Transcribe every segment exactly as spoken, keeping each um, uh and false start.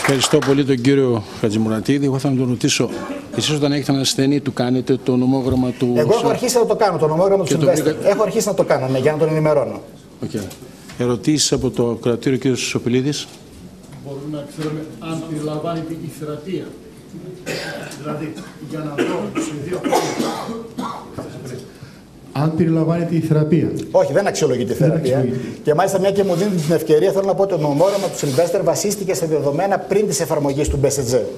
Ευχαριστώ πολύ τον κύριο Χατζημουρατίδη. Εγώ θα τον ρωτήσω, εσείς όταν έχετε ένα ασθενή, του κάνετε το νομόγραμμα του... Εγώ έχω αρχίσει να το κάνω, το νομόγραμμα του Σιλβέστερ. βρήκα... Έχω αρχίσει να το κάνω, ναι, για να τον ενημερώνω. Okay. Ερωτήσεις από το κρατήριο, κύριο Σοπηλίδης. Μπορούμε να ξέρουμε αν περιλαμβάνεται η θεραπεία. Δηλαδή, για να δω σε δύο αν περιλαμβάνεται η θεραπεία. Όχι, δεν αξιολογείται η θεραπεία. Αξιολογείται. Και μάλιστα, μια και μου δίνετε την ευκαιρία, θέλω να πω ότι το νομόγραμμα του Σιλβέστερ βασίστηκε σε δεδομένα πριν τη εφαρμογή του μπι ες τζι.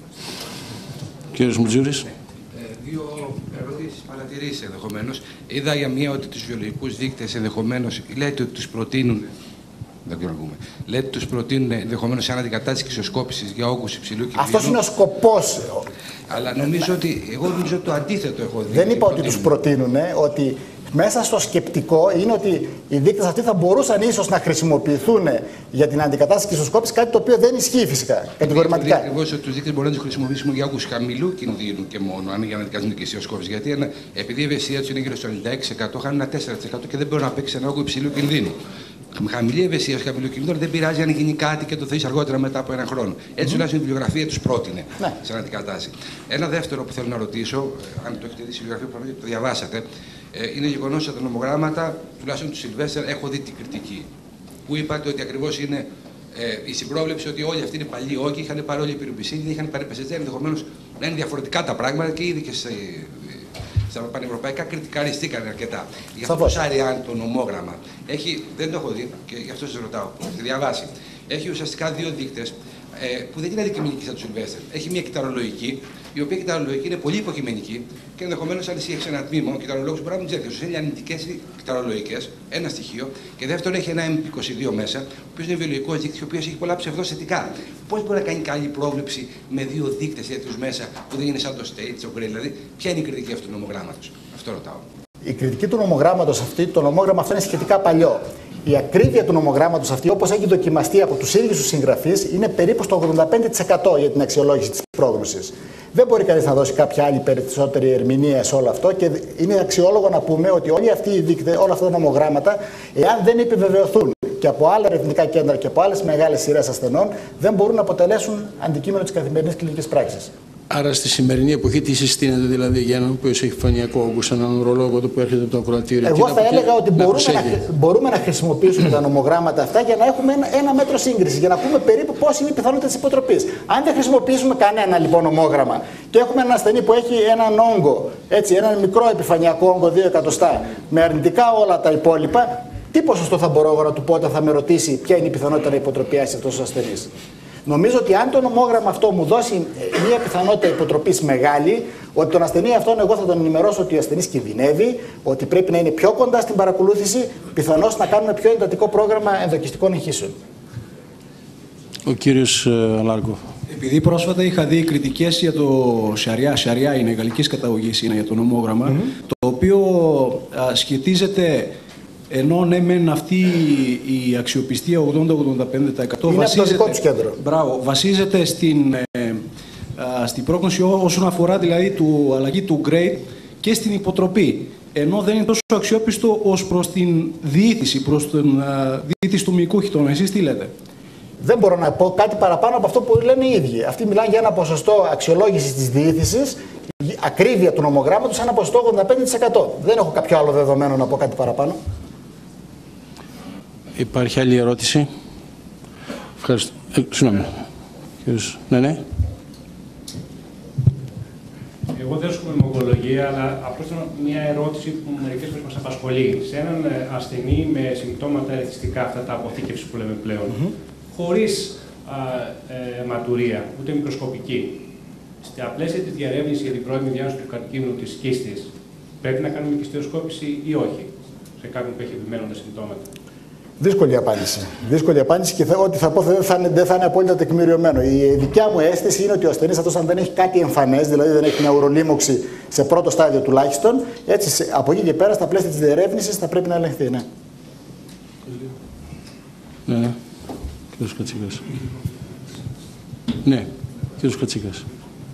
Κύριος Μουτζούρης. Ε, δύο ερωτήσεις, παρατηρήσεις ενδεχομένως. Είδα για μία ότι τους βιολογικούς δείκτες ενδεχομένως λέτε ότι τους προτείνουν. Δεν ξέρω να πούμε. Λέτε τους προτείνουν ενδεχομένως σαν αντικατάσταση εξοσκόπησης για όγκους υψηλού κινδύνου. Αυτός είναι ο σκοπός. Αλλά νομίζω ότι, εγώ νομίζω ότι το αντίθετο έχω δει. Δεν είπα ότι τους προτείνουν, ότι μέσα στο σκεπτικό είναι ότι οι δείκτες αυτοί θα μπορούσαν ίσως να χρησιμοποιηθούν για την αντικατάσταση και εξοσκόπηση, κάτι το οποίο δεν ισχύει φυσικά, κατηγορηματικά. Ακριβώς ότι τους δείκτες μπορούν να τους χρησιμοποιήσουμε για όγκους χαμηλού κινδύνου και μόνο, αν για να αντικαταστούν και εξοσκόπηση. Γιατί ένα, επειδή η ευαισθησία τους είναι γύρω στο ενενήντα έξι τοις εκατό, χάνουν ένα τέσσερα τοις εκατό και δεν μπορεί να παίξει ένα όγκο υψηλού κινδύνου. Με χαμηλή ευαισθησία, χαμηλού κινδύνου, δεν πειράζει αν γίνει κάτι και το θες αργότερα μετά από έναν χρόνο. Έτσι, τουλάχιστον η βιβλιογραφία τους πρότεινε ναι. σαν αντικατάσταση. Ένα δεύτερο που θέλω να ρωτήσω, αν το έχετε δει στη βιβλιογραφία που το διαβάσατε, είναι γεγονός ότι τα νομογράμματα, τουλάχιστον του Σιλβέστερ, έχω δει την κριτική. Που είπατε ότι ακριβώς είναι ε, η συμπρόβλεψη ότι όλοι αυτοί είναι παλιοί όγκοι, είχαν πάρει όλη η πυρουπισίνη, είχαν πάρει πεσετζέ, ενδεχομένως να είναι διαφορετικά τα πράγματα και ήδη και σε. Στα πανευρωπαϊκά κριτικαριστήκαν αρκετά. Για αυτό το Σαριάν το νομόγραμμα έχει, δεν το έχω δει και γι' αυτό σας ρωτάω, το διαβάσει. Έχει ουσιαστικά δύο δείκτες ε, που δεν είναι αντικειμενικοί σαν του Σιλβέστερ. Έχει μια κυταρολογική, η οποία κυταρολογική είναι πολύ υποκειμενική και ενδεχομένως αν εσύ έχεις ένα τμήμα, ο κυταρολόγος μπορεί να μην ξέρει. Σου είναι αρνητικές ή κυταρολογικές, ένα στοιχείο. Και δεύτερον έχει ένα εμ είκοσι δύο μέσα, ο οποίος είναι βιολογικός δείκτης, ο οποίος έχει πολλά ψευδοαισθητικά. Πώς μπορεί να κάνει καλή πρόβλεψη με δύο δείκτες τέτοιους μέσα που δεν είναι σαν το state, το gray, δηλαδή, ποια είναι η κριτική αυτού του νομογράμματος. Αυτό ρωτάω. Η κριτική του νομογράμματος αυτή, το νομόγραμμα αυτό είναι σχετικά παλιό. Η ακρίβεια του νομογράμματος αυτή, όπως έχει δοκιμαστεί από τους ίδιους τους συγγραφείς, είναι περίπου στο ογδόντα πέντε τοις εκατό για την αξιολόγηση της πρόγνωσης. Δεν μπορεί κανείς να δώσει κάποια άλλη περισσότερη ερμηνεία σε όλο αυτό και είναι αξιόλογο να πούμε ότι όλοι αυτοί οι δείκτες, όλα αυτά τα νομογράμματα, εάν δεν επιβεβαιωθούν και από άλλα ερευνητικά κέντρα και από άλλες μεγάλες σειρές ασθενών, δεν μπορούν να αποτελέσουν αντικείμενο της καθημερινής κλινικής πράξης. Άρα στη σημερινή εποχή τι συστήνεται δηλαδή για έναν που έχει φανειακό όγκο, σε έναν ουρολόγο που έρχεται από το ακροατήριο? Εγώ θα έλεγα ότι να μπορούμε, να, μπορούμε να χρησιμοποιήσουμε τα νομογράμματα αυτά για να έχουμε ένα, ένα μέτρο σύγκριση, για να πούμε περίπου πώς είναι η πιθανότητα της υποτροπής. Αν δεν χρησιμοποιήσουμε κανένα λοιπόν νομόγραμμα και έχουμε έναν ασθενή που έχει έναν όγκο, έτσι, έναν μικρό επιφανειακό όγκο δύο εκατοστά, με αρνητικά όλα τα υπόλοιπα, τι ποσοστό θα μπορώ εγώ να του πω όταν θα με ρωτήσει ποια είναι η πιθανότητα να υποτροπιάσει αυτός ο ασθενής? Νομίζω ότι αν το νομόγραμμα αυτό μου δώσει μια πιθανότητα υποτροπής μεγάλη, ότι τον ασθενή αυτόν εγώ θα τον ενημερώσω ότι ο ασθενής κινδυνεύει, ότι πρέπει να είναι πιο κοντά στην παρακολούθηση, πιθανώς να κάνουμε πιο εντατικό πρόγραμμα ενδοκιστικών εγχύσεων. Ο κύριος Λάρκο. Επειδή πρόσφατα είχα δει κριτικές για το Σαριά, Σαριά είναι γαλλικής καταγωγής, είναι για το νομόγραμμα, mm-hmm. το οποίο α, σχετίζεται. Ενώ ναι, μεν αυτή η αξιοπιστία ογδόντα με ογδόντα πέντε τοις εκατό βασίζεται, μπράβο, βασίζεται στην, ε, α, στην πρόγνωση όσον αφορά δηλαδή του αλλαγή του grade και στην υποτροπή. Ενώ δεν είναι τόσο αξιόπιστο ως προς την διήθηση, προς την α, διήθηση του μυϊκού χιτώνα. Εσείς τι λέτε? Δεν μπορώ να πω κάτι παραπάνω από αυτό που λένε οι ίδιοι. Αυτοί μιλάνε για ένα ποσοστό αξιολόγησης της διήθησης, ακρίβεια του νομογράμματος, ένα ποσοστό ογδόντα πέντε τοις εκατό. Δεν έχω κάποιο άλλο δεδομένο να πω κάτι παραπάνω. Υπάρχει άλλη ερώτηση? Ευχαριστώ. Ε, συγγνώμη. Ναι, ναι. Εγώ δεν ασκούμε νομολογία, αλλά απλώς μια ερώτηση που μερικές φορές μας απασχολεί. Σε έναν ασθενή με συμπτώματα ερεθιστικά, αυτά τα αποθήκευση που λέμε πλέον, mm-hmm. χωρίς α, ε, ματουρία, ούτε μικροσκοπική, στα πλαίσια της διαρεύνησης για την πρώιμη διάγνωση του καρκίνου της κίστης, πρέπει να κάνουμε κυστεοσκόπηση ή όχι, σε κάποιον που έχει επιμένοντα συμπτώματα? Δύσκολη απάντηση. Δύσκολη απάντηση και θα, ό,τι θα πω δεν θα, δεν θα είναι απόλυτα τεκμηριωμένο. Η δικιά μου αίσθηση είναι ότι ο ασθενής αυτός, αν δεν έχει κάτι εμφανές, δηλαδή δεν έχει μια ουρολίμωξη σε πρώτο στάδιο τουλάχιστον, έτσι σε, από εκεί και πέρα στα πλαίσια της διερεύνησης θα πρέπει να ελεγχθεί. Ναι. Ναι, ναι. Κύριος Κατσίκας. Ναι, κύριος Κατσίκας.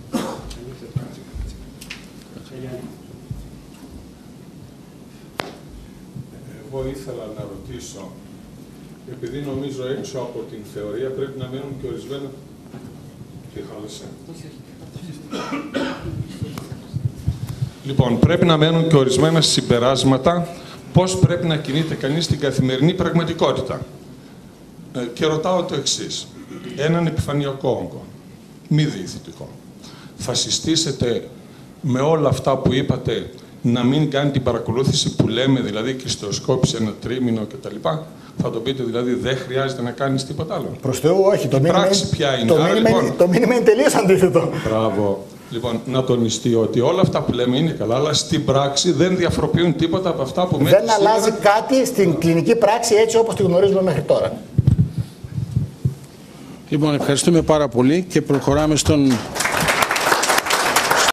Εγώ ήθελα να ρωτήσω, επειδή νομίζω έξω από την θεωρία πρέπει να μένουν και ορισμένα Λοιπόν, πρέπει να μένουν και ορισμένα συμπεράσματα πώς πρέπει να κινείται κανείς στην καθημερινή πραγματικότητα. Ε, και ρωτάω το εξής. Έναν επιφανειακό όγκο, μη διηθητικό. Θα συστήσετε με όλα αυτά που είπατε να μην κάνει την παρακολούθηση που λέμε, δηλαδή κυστοσκόπηση ένα τρίμηνο κτλ. Θα το πείτε δηλαδή δεν χρειάζεται να κάνεις τίποτα άλλο. Προς Θεού όχι. Το μήνυμα, πράξη ποια είναι. το, Άρα, μήνυμα, λοιπόν, το μήνυμα είναι τελείως αντίθετο. Μπράβο. Λοιπόν, να τονιστεί ότι όλα αυτά που λέμε είναι καλά, αλλά στην πράξη δεν διαφοροποιούν τίποτα από αυτά που μένουν. Δεν αλλάζει κάτι στην κλινική πράξη έτσι όπως τη γνωρίζουμε μέχρι τώρα. Λοιπόν, ευχαριστούμε πάρα πολύ και προχωράμε στον